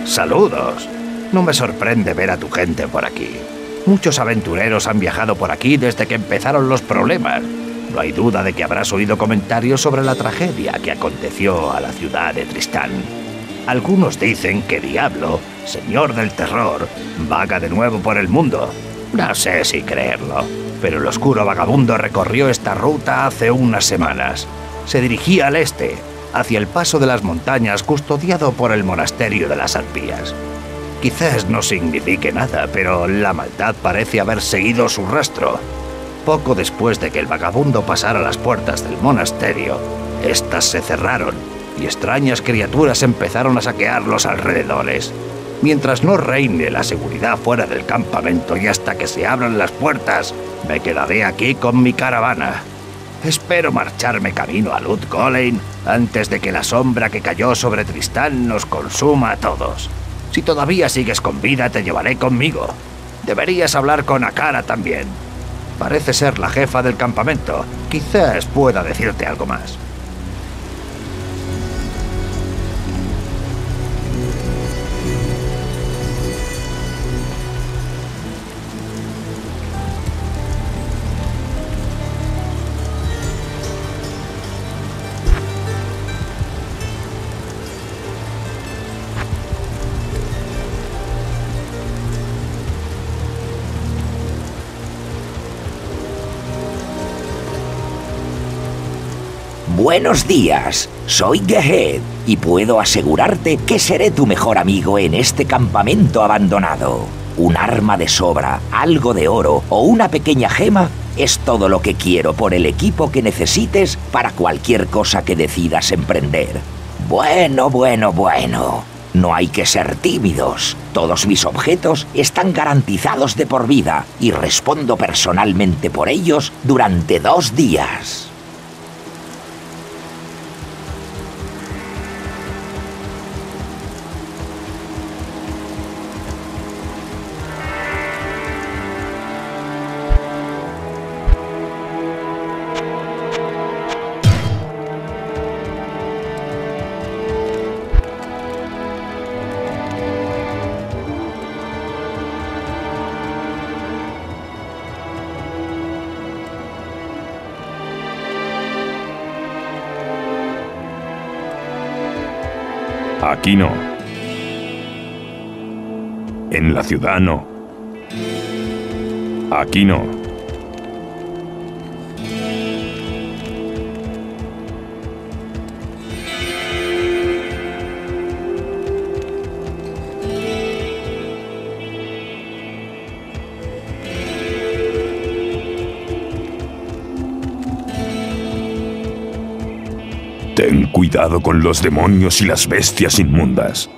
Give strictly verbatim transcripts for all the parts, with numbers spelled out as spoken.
Saludos. No me sorprende ver a tu gente por aquí. Muchos aventureros han viajado por aquí desde que empezaron los problemas. No hay duda de que habrás oído comentarios sobre la tragedia que aconteció a la ciudad de Tristán. Algunos dicen que Diablo, señor del terror, vaga de nuevo por el mundo. No sé si creerlo, pero el oscuro vagabundo recorrió esta ruta hace unas semanas. Se dirigía al este, hacia el paso de las montañas custodiado por el monasterio de las arpías. Quizás no signifique nada, pero la maldad parece haber seguido su rastro. Poco después de que el vagabundo pasara las puertas del monasterio, estas se cerraron y extrañas criaturas empezaron a saquear los alrededores. Mientras no reine la seguridad fuera del campamento y hasta que se abran las puertas, me quedaré aquí con mi caravana. Espero marcharme camino a Lut Gholein antes de que la sombra que cayó sobre Tristán nos consuma a todos. Si todavía sigues con vida, te llevaré conmigo. Deberías hablar con Akara también. Parece ser la jefa del campamento. Quizás pueda decirte algo más. Buenos días, soy Gehed y puedo asegurarte que seré tu mejor amigo en este campamento abandonado. Un arma de sobra, algo de oro o una pequeña gema es todo lo que quiero por el equipo que necesites para cualquier cosa que decidas emprender. Bueno, bueno, bueno. No hay que ser tímidos. Todos mis objetos están garantizados de por vida y respondo personalmente por ellos durante dos días. Aquí no. En la ciudad no. Aquí no. Ten cuidado con los demonios y las bestias inmundas.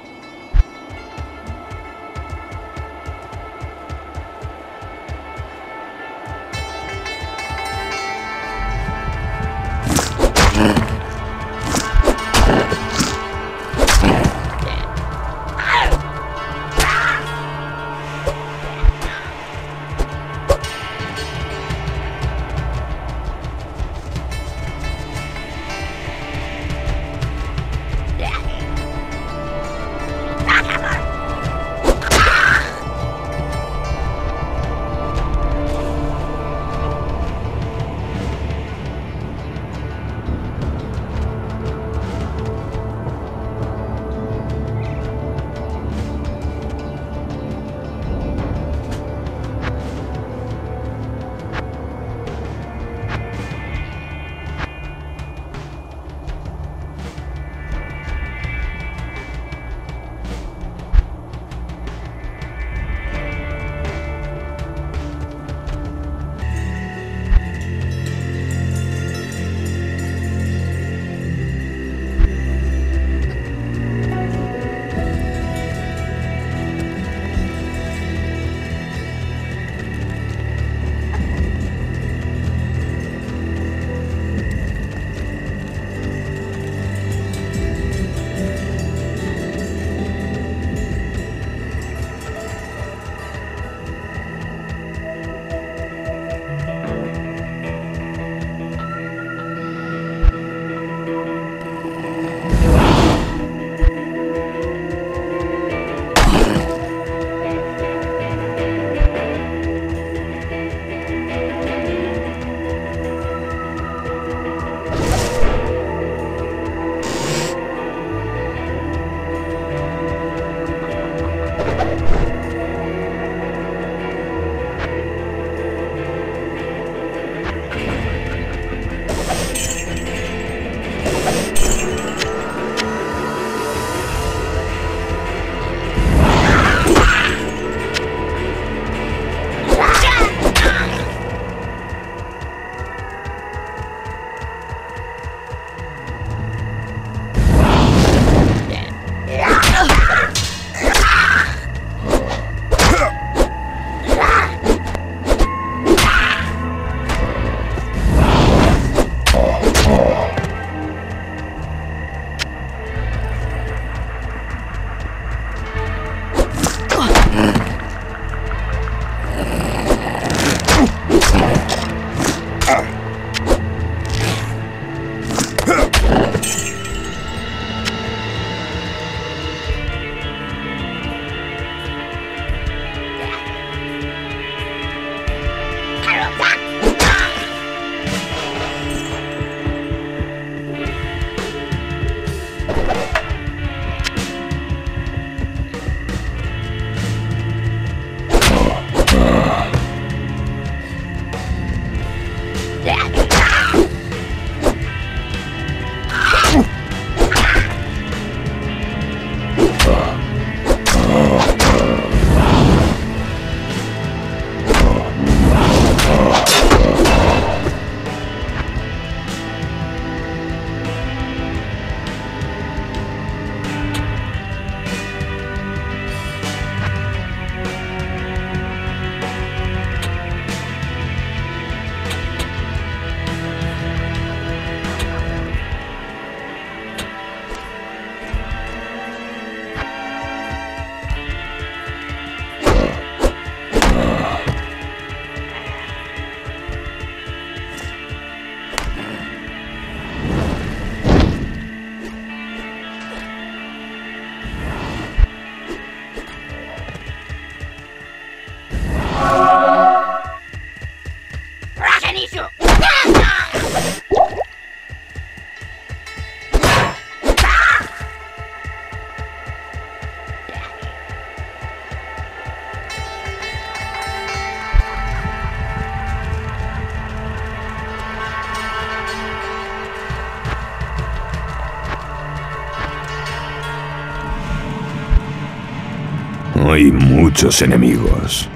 hay muchos enemigos.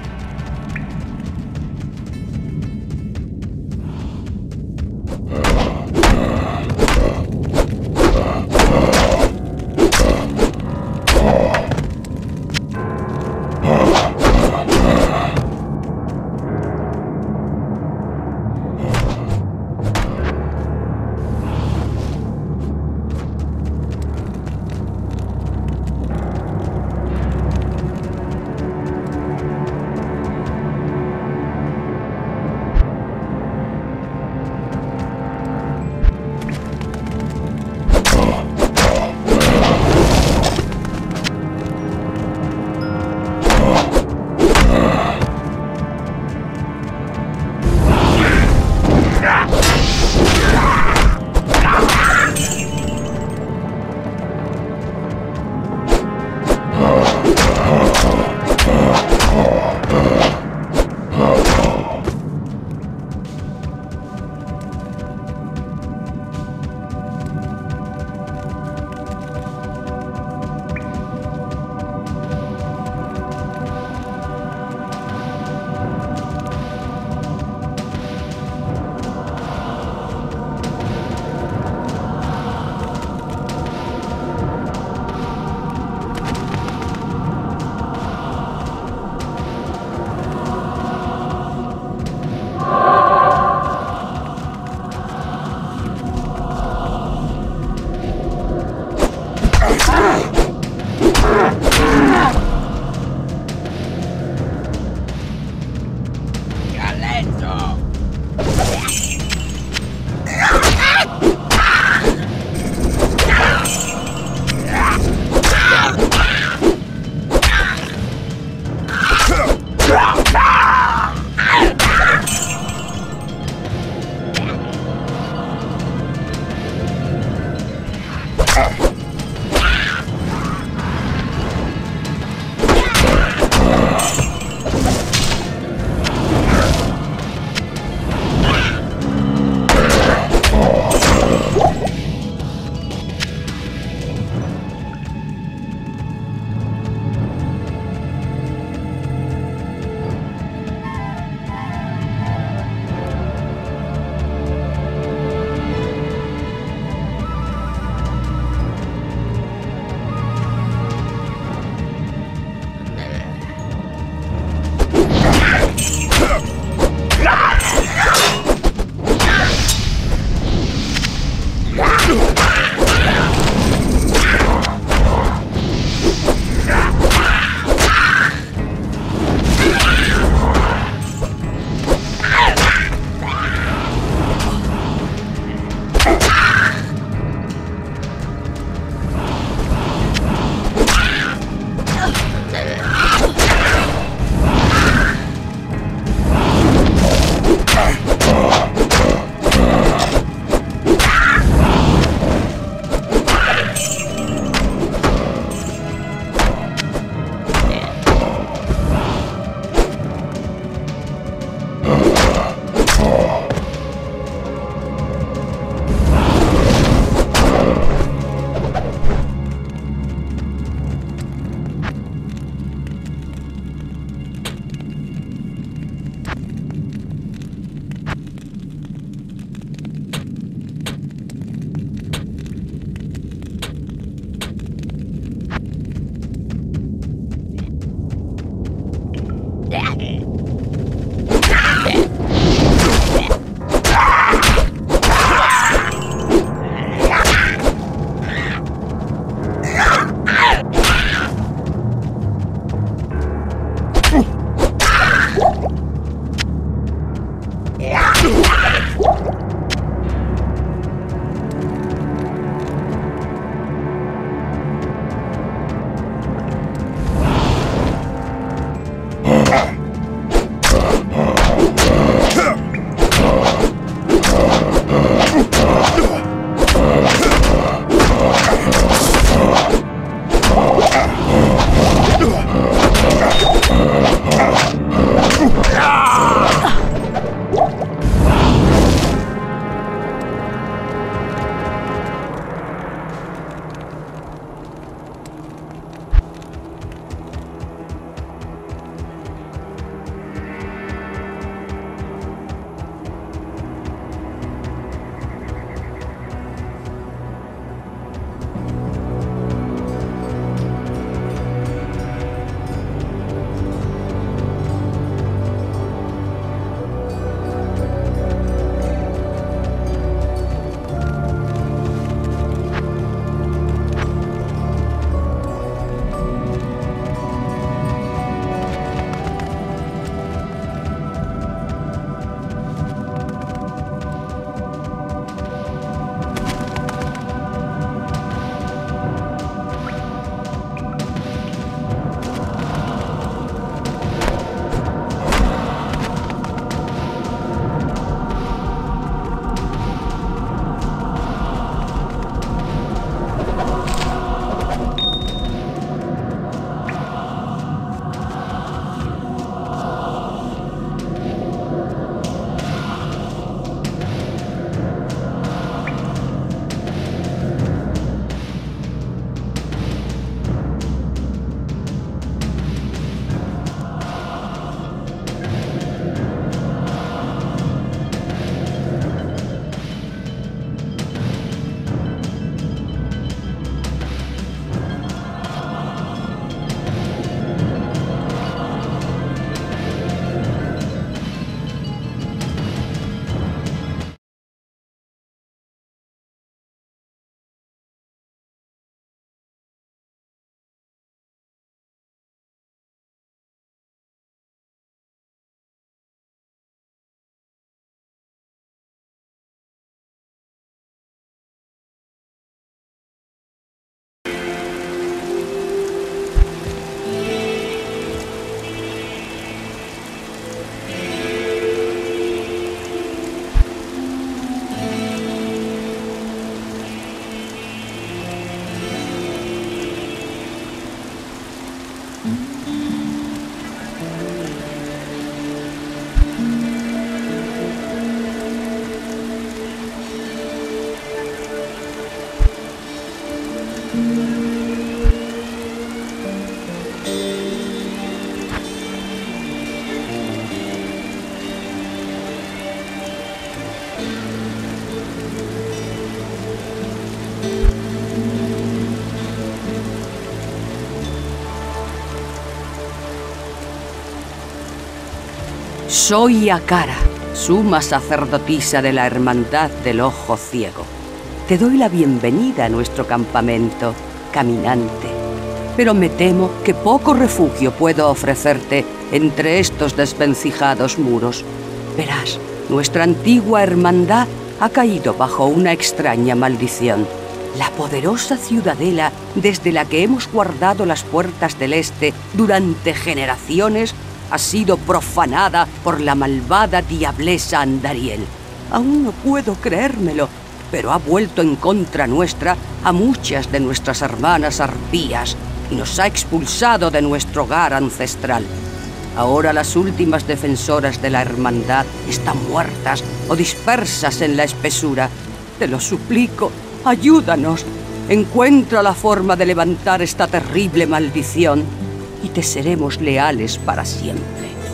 Soy Akara, suma sacerdotisa de la Hermandad del Ojo Ciego. Te doy la bienvenida a nuestro campamento, caminante. Pero me temo que poco refugio puedo ofrecerte entre estos desvencijados muros. Verás, nuestra antigua hermandad ha caído bajo una extraña maldición. La poderosa ciudadela desde la que hemos guardado las puertas del este durante generaciones ha sido profanada por la malvada diablesa Andariel. Aún no puedo creérmelo, pero ha vuelto en contra nuestra a muchas de nuestras hermanas arpías y nos ha expulsado de nuestro hogar ancestral. Ahora las últimas defensoras de la hermandad están muertas o dispersas en la espesura. Te lo suplico, ayúdanos. Encuentra la forma de levantar esta terrible maldición y te seremos leales para siempre.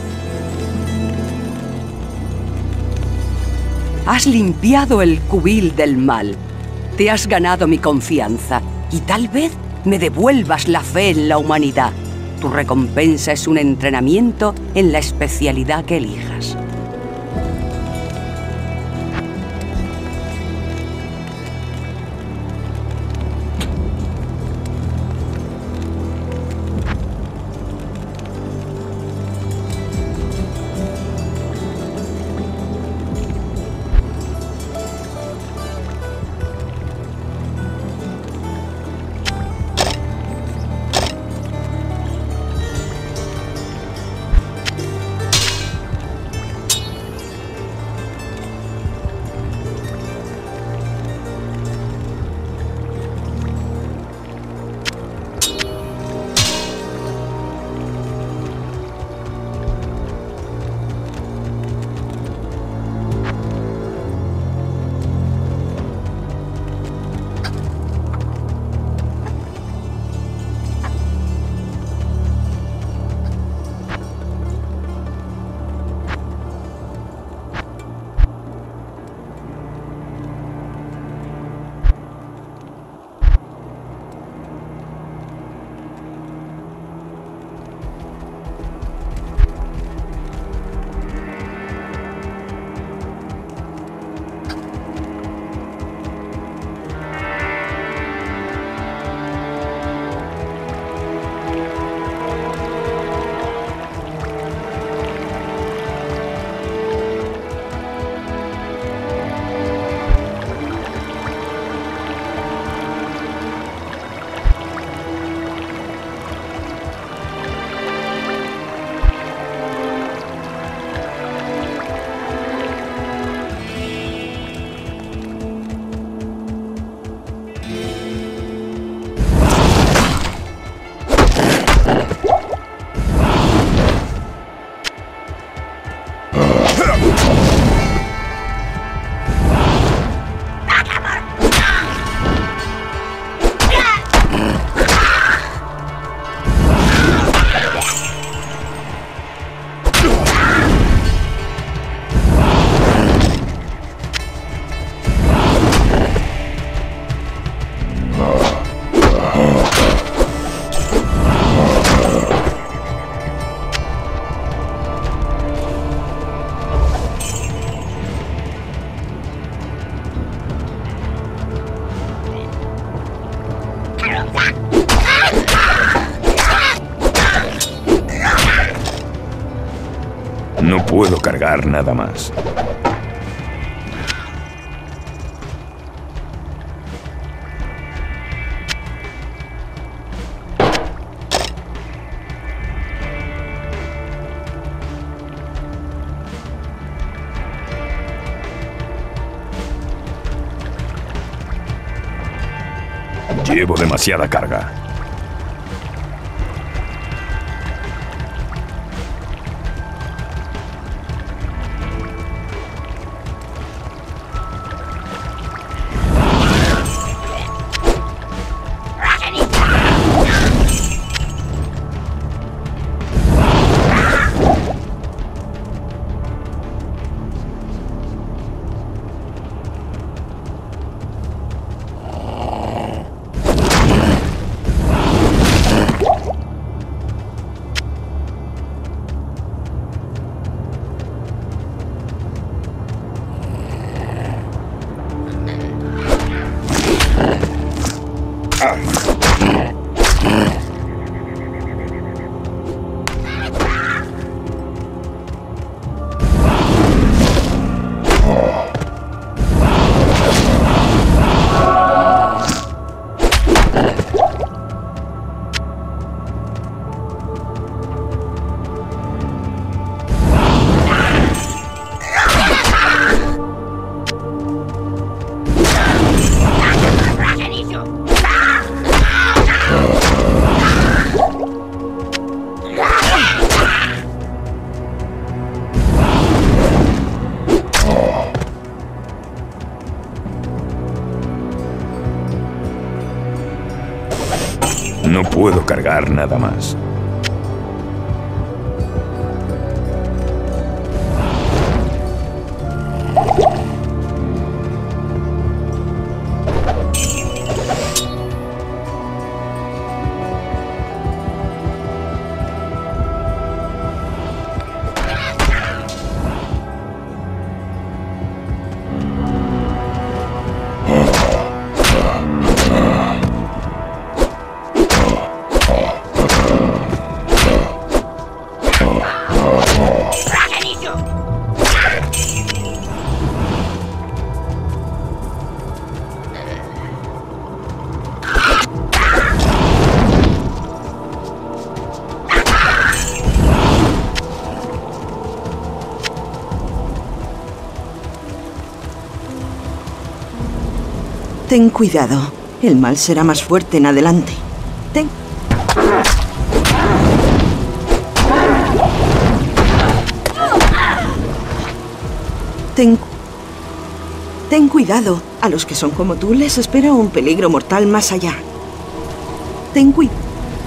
Has limpiado el cubil del mal. Te has ganado mi confianza y tal vez me devuelvas la fe en la humanidad. Tu recompensa es un entrenamiento en la especialidad que elijas. No puedo cargar nada más. Llevo demasiada carga. No puedo cargar nada más. Ten cuidado. El mal será más fuerte en adelante. Ten... Ten... Ten cuidado. A los que son como tú les espera un peligro mortal más allá. Ten cuidado.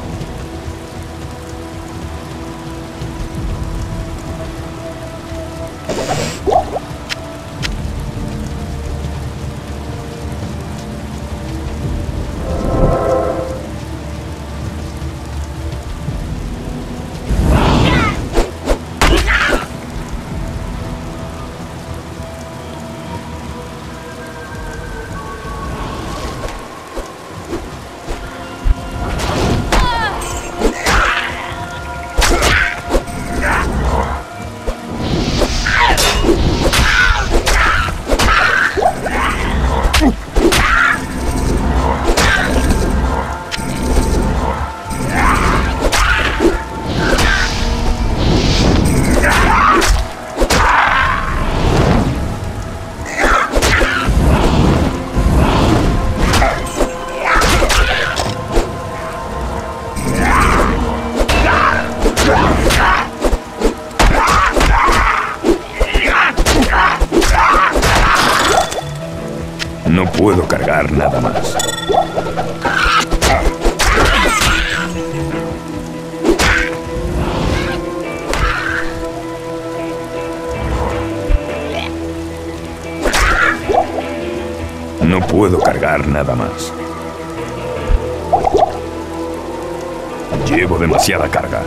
No puedo cargar nada más. No puedo cargar nada más. Llevo demasiada carga.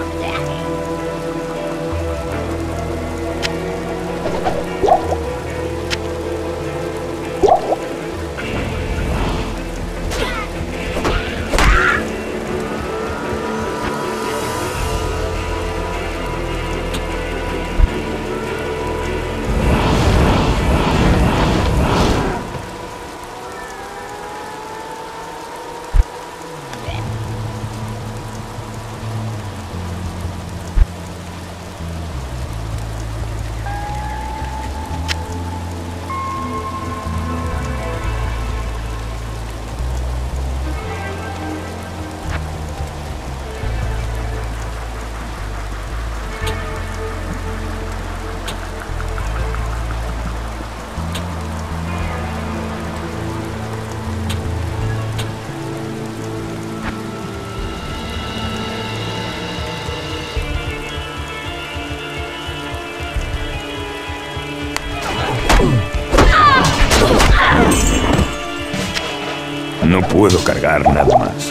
No puedo cargar nada más.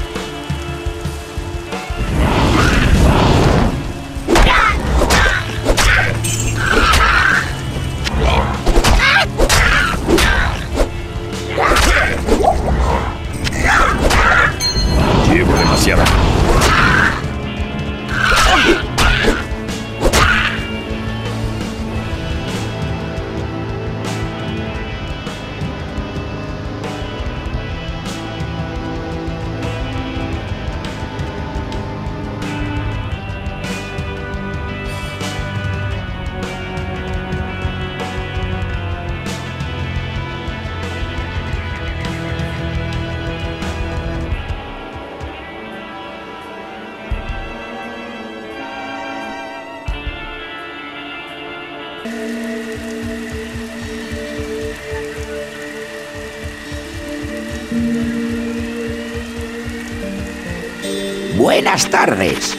Llevo demasiada. Buenas tardes.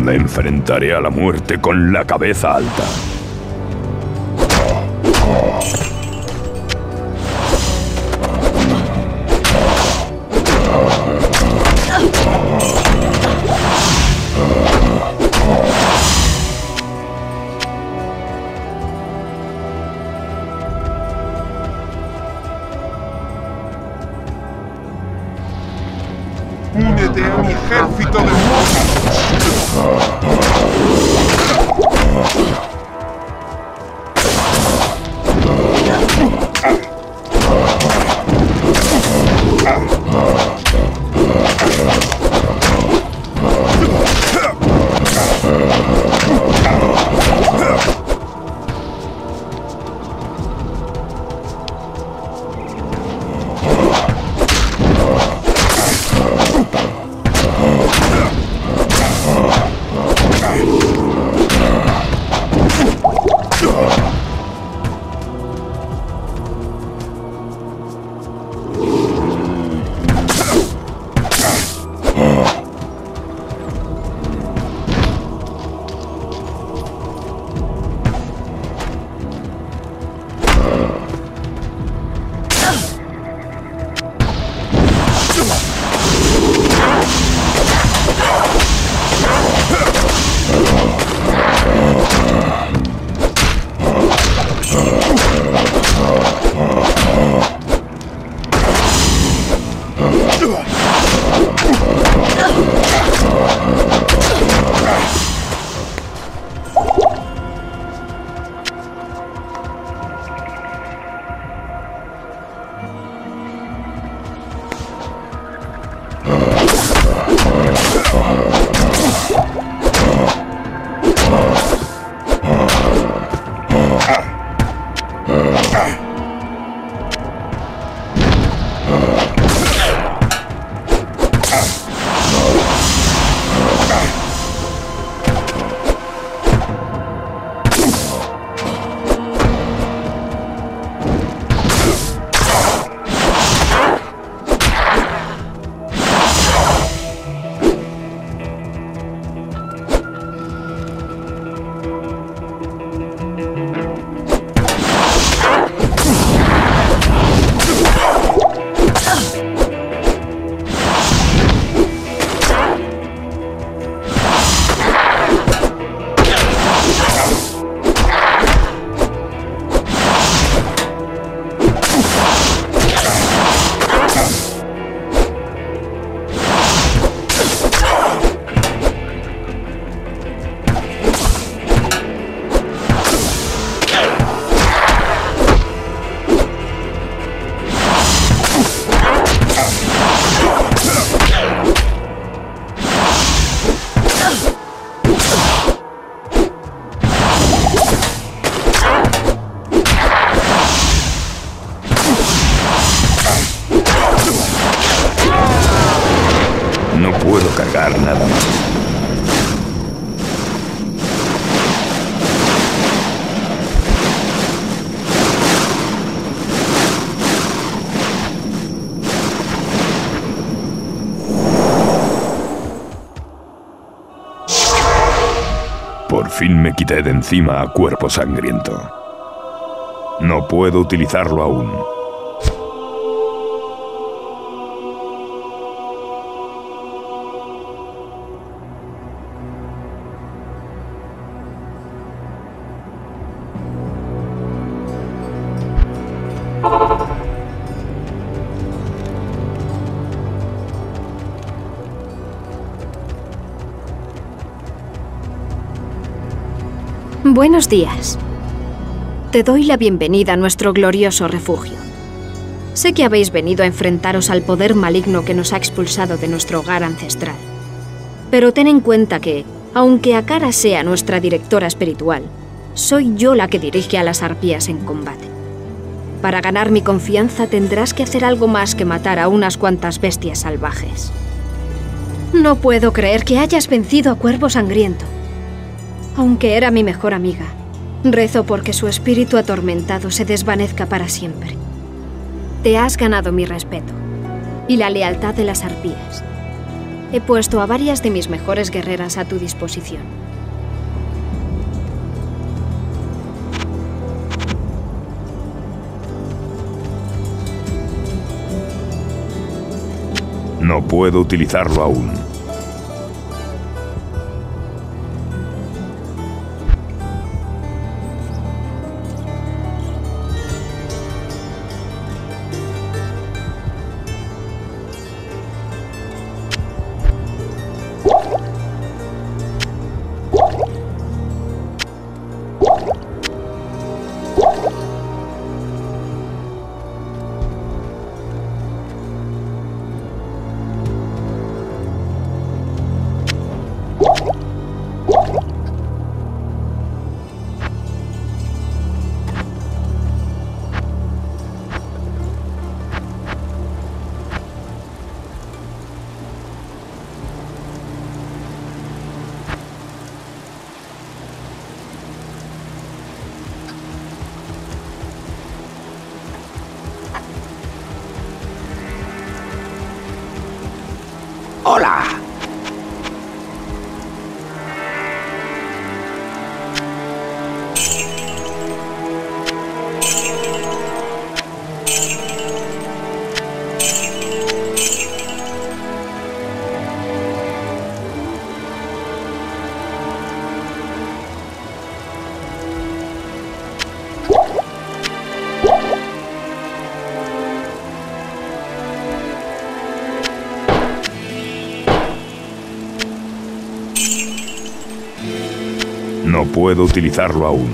Me enfrentaré a la muerte con la cabeza alta. ¡Únete a mi ejército de monstruos! No puedo cargar nada más. Por fin me quité de encima a Cuerpo Sangriento. No puedo utilizarlo aún. Buenos días. Te doy la bienvenida a nuestro glorioso refugio. Sé que habéis venido a enfrentaros al poder maligno que nos ha expulsado de nuestro hogar ancestral. Pero ten en cuenta que, aunque Akara sea nuestra directora espiritual, soy yo la que dirige a las arpías en combate. Para ganar mi confianza tendrás que hacer algo más que matar a unas cuantas bestias salvajes. No puedo creer que hayas vencido a Cuervo Sangriento. Aunque era mi mejor amiga, rezo porque su espíritu atormentado se desvanezca para siempre. Te has ganado mi respeto y la lealtad de las arpías. He puesto a varias de mis mejores guerreras a tu disposición. No puedo utilizarlo aún. ¡Hola! No puedo utilizarlo aún.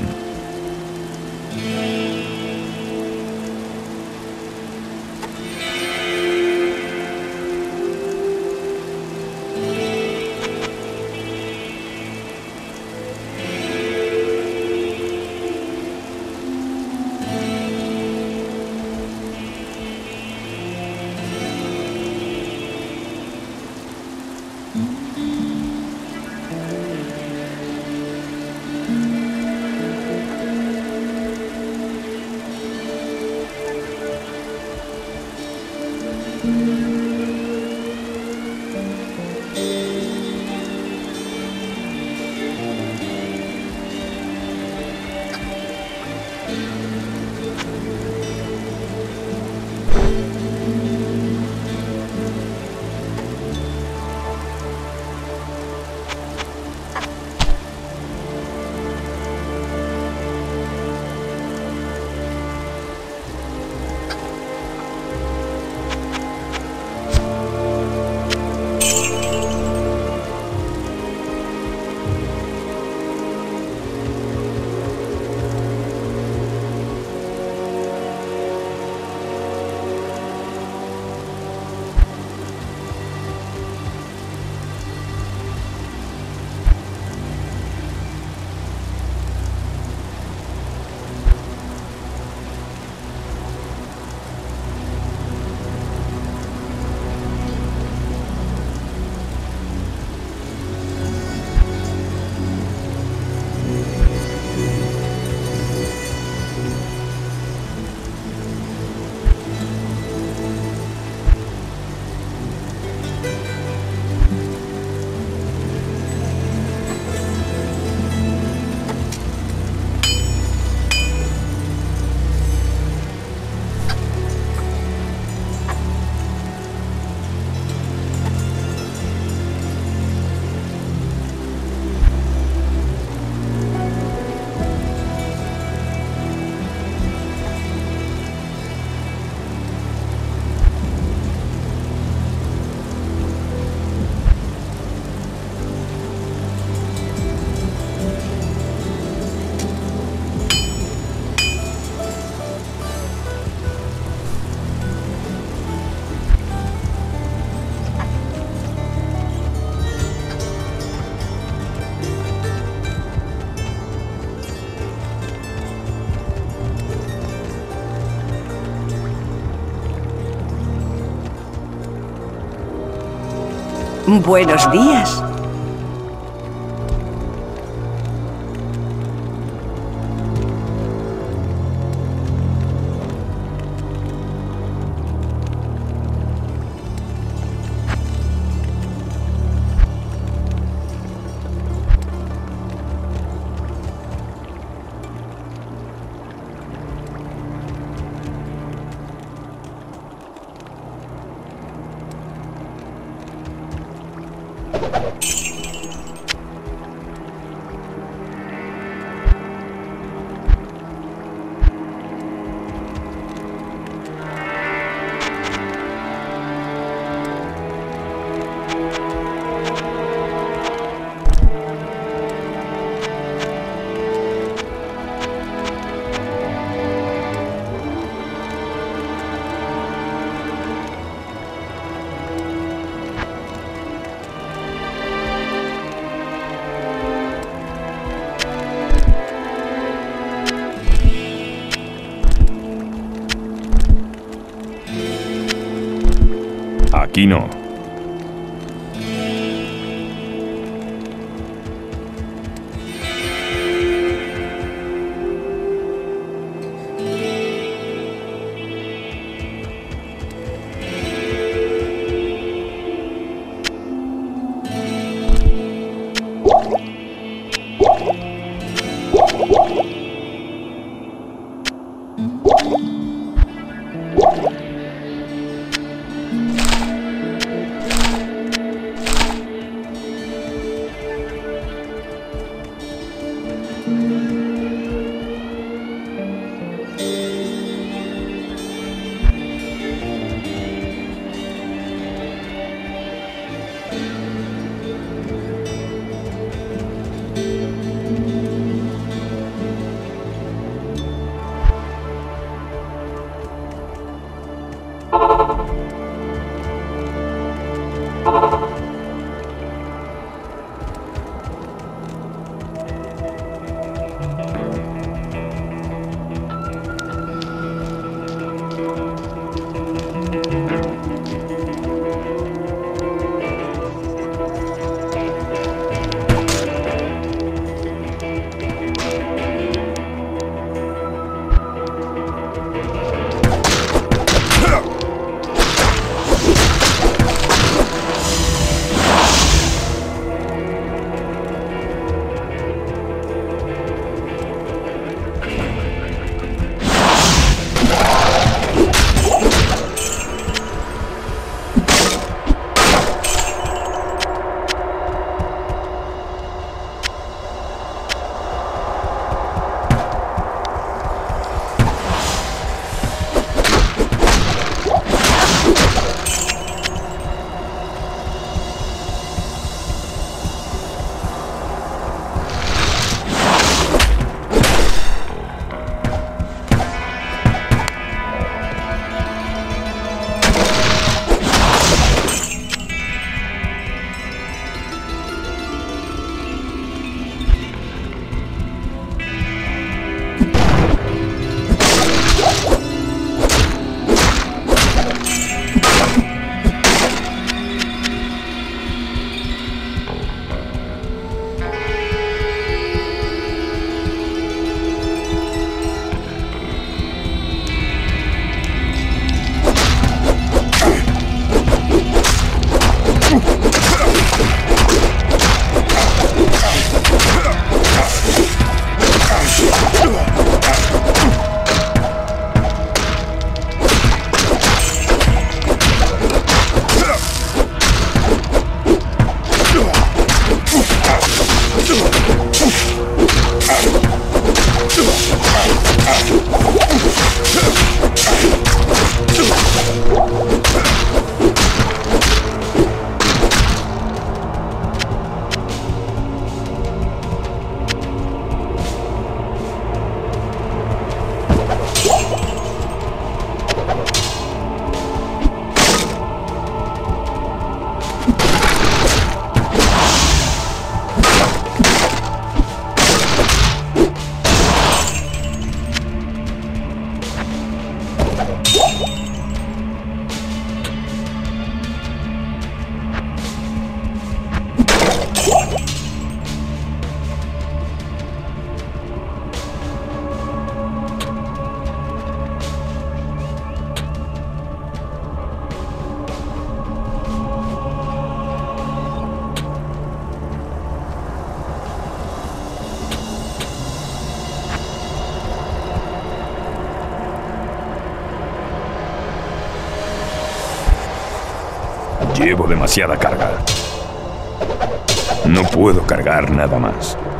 Buenos días. Aquí no. Llevo demasiada carga. No puedo cargar nada más.